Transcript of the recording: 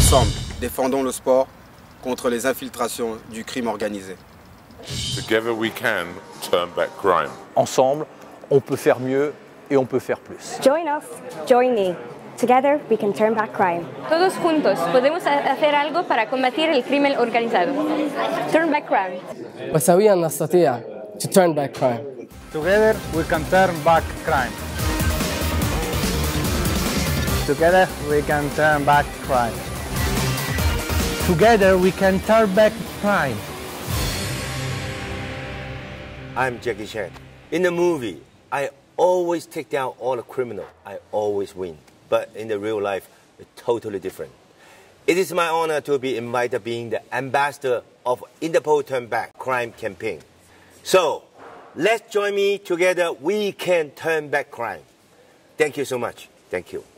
Ensemble, défendons le sport contre les infiltrations du crime organisé. Together we can turn back crime. Ensemble, on peut faire mieux et on peut faire plus. Join us, join me. Together we can turn back crime. Todos juntos podemos hacer algo para combatir el crimen organizado. Turn back crime. وسويا نستطيع to turn back crime. Together we can turn back crime. Together we can turn back crime. Together we can turn back crime. I'm Jackie Chan. In the movie, I always take down all the criminals. I always win. But in the real life, it's totally different. It is my honor to be invited being the ambassador of Interpol Turn Back Crime campaign. So, let's join me together. We can turn back crime. Thank you so much. Thank you.